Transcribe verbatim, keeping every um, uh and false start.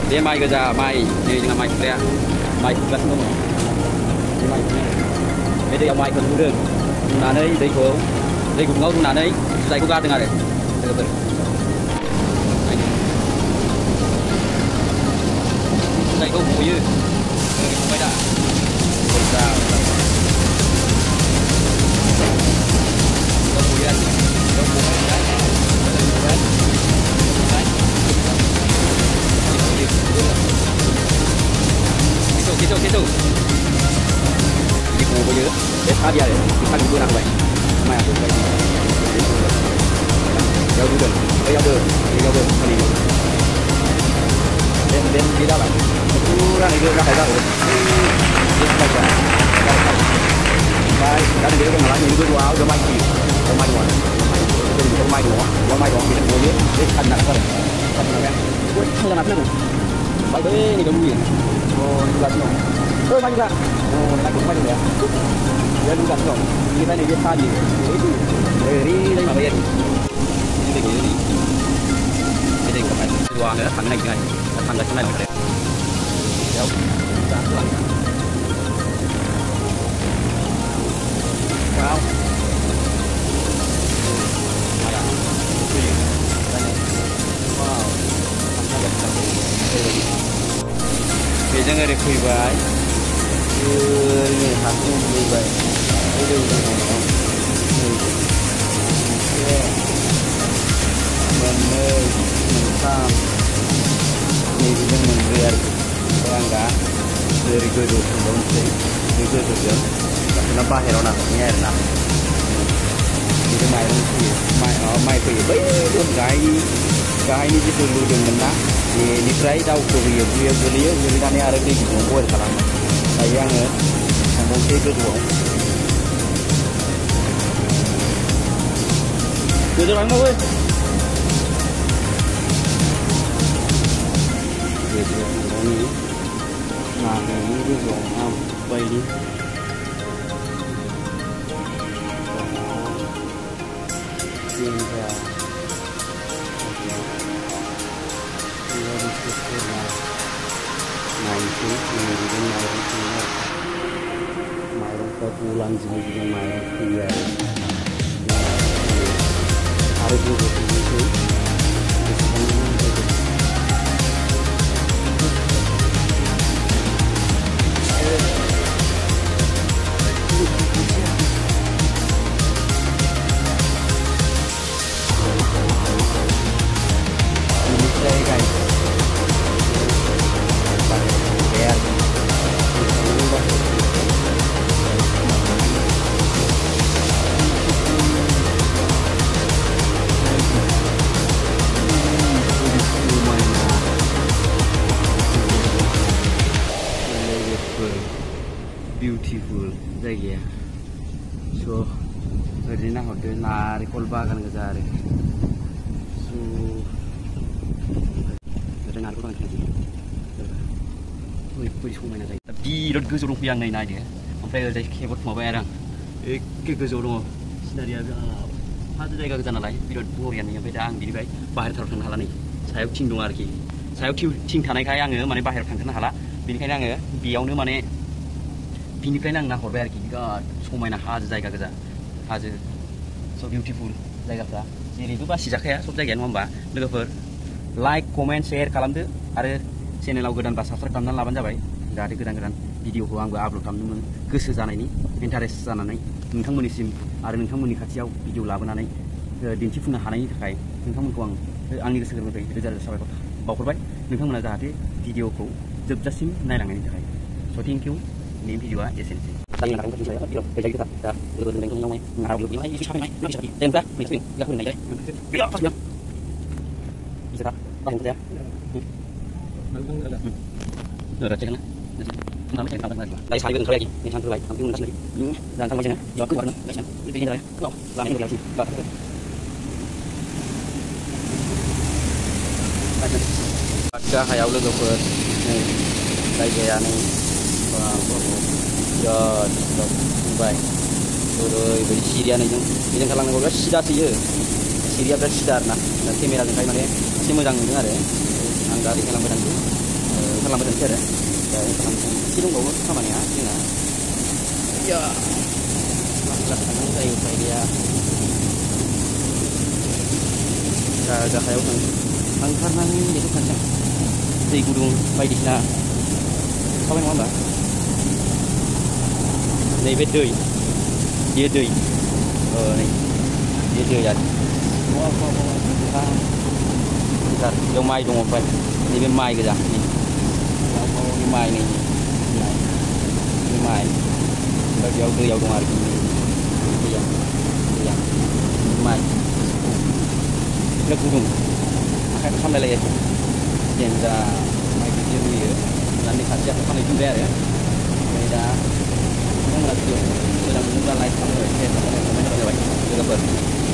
Dia mai kerja, mai ni dengan mai kerja, mai kerja semua. Dia mai kerja. Bây giờ mai kerja đường, nãy đây đây cô, đây cũng ngấu nãy đây, đây cũng ra từng ngày đấy. Đây có mùi chứ, không phải đã. Không sao. Có mùi anh, có mùi anh đấy, có mùi anh, đấy. Gitu, gitu, gitu. Ini mau baju, besar dia deh, kita dulu nak baik. Mai aku baik. Jauh dulu, jauh dulu, jauh dulu, kali. Dan dan tidak lah. Kurang itu dah ada. Ini baik lah. Baik, kan dia tu malah ini dua, dua mai ni, dua mai dua. Dua mai dua, dua mai dua. Kita boleh, kita kan nak apa? Kan nak? Buat kalau nak nak. Baik ni dong ni. Oh, juga dong. Oh, baik juga. Oh, tak kuat juga. Dia juga dong. Kita ni dia tadi. Itu. Dari dari mana dia? Ini dia ni. Ini dia kan. Dua ni thằng này cái này, thằng cái này là cái. Đâu? Ra lại. Wow. Jangan ada kui baik, ini hasil kui baik, ini udah ngomong, mana mentam, ini juga membiar pelanggan dari gedung sebelum sih, juga juga, kenapa herona punya herona, itu main sih, main main kui baik, pun gai, gai ini juga dulu dengan ini try tahu kuliah kuliah kuliah jadi kami ada di Bogor sekarang. Saya yang ngomong itu dua. Jadi mana boy? Jadi ini, nah ini tu orang apa ini? Cinta. Nanti ini juga main punya, main ke pulang sini juga main punya. Harus juga itu. Ini saya guys. Beautiful जायगाया स' ओरैनो नाहरदो नारेंखल बागान गोजा आरो स' ओरै नारेंखल बागान थांसै ओरैबायदि समायना जायो बिराद गोजौ दंफैयो आं नै नायदो ओमफ्राय ओरैजाय केबट माबाय आरो आं एखे गोजौ दङ सिनारिया बिराद हाजो जायगा गोजा नालाय बिराद बरियानो ओमफ्राय दा आं बिनिफ्राय बाहेरायाव थांनो हाला नै सायाव थिं दं आरोखि सायाव थिं थानायखाय आङो माने बाहेरायाव थांनो हाला बेनिखायनो आङो बेयावनो माने बिनिफ्रायनो आं नाहरबाय आरोखि बिराद समायना हाजो जायगा गोजा हाजो स' बिउटिफुल जायगाफ्रा जेरैबो बासिजाखाया सब जायगाया नङा होमबा लोगोफोर लाइक कमेन्ट शेयार खालामदो आरो चेनेलाव गोदानबा साबस्क्राइब खालामनानै लाबानो जाबाय जाहाथे गोदान गोदान भिडिअखौ आंबो आपल'ड खालामनो गोसो जानायनि इन्टारेस्ट जानानै नोंथांमोननिसिम आरो नोंथांमोननि खाथियाव भिडिअ लाबोनानै दिन्थिफुंनो हानायनि थाखाय नोंथांमोनखौ आं आंनि गोसो गोरबोनिफ्राय रोजा रोजा साबायखर बावहरबाय नोंथांमोना जाहाथे भिडिअखौ जोबजासिम नायलांनायनि थाखाय स' thank you ini video esensi. Tadi nak angkat saya, tidak kerja kita, kita betul-betul dengan yang lain, ngarap lebih lagi, bisa apa bisa lagi, tembak, bisa sering, nggak boleh naik, bila pas bilang, bisa tak, langsung kerja. Udah cek lah, nanti cek tambah lagi. Dari sekali betul lagi, ini sangat baik, nanti udah sendiri, dan tambah macamnya, jawab keluar, guys, itu ini dah, kau, lama itu lagi, kau. Ada hayal lu ke, lagi ya nih. Jod, jod, baik. Rồi với Syria này chúng, bây giờ khả năng có Syria thì chứ, Syria rất Syria na, là khi mình làm cái này, xem mới rằng như thế này, anh đã đi khả năng với thằng chú. ओंखारलांबाय थानोसै आरो दा ओंखारलांसै एसे दंबावो खामानिया जोंना या लासै लासै थांनांगौ जायो उफाय गैया दा गाहायाव थां थांथारनानै बेखौ थांसै दै गुदुं बायदिसिना थाबाय नङा होमबा नैबे दै बेयो दै नै बे दै आरो गिटार बेयाव माइ दङ ओमफ्राय नैबे माइ गोजा नै माइ नै बे माइ ओमफ्राय बेयाव दैयाव दं आरोखि दैया दैया माइ बिराद गुदुं आखाइखौ सामलायलायो आरोखि जेनजा माइ गिदिर होयो होनानै खाथिया खालामफिनबाय आरो ओमफ्राय दा नोंथांमोना भिडिअ मोजां मोनोब्ला लाइक खालामबाय शेयार खालामबाय कमेन्ट होबानो जाबाय लोगोफोर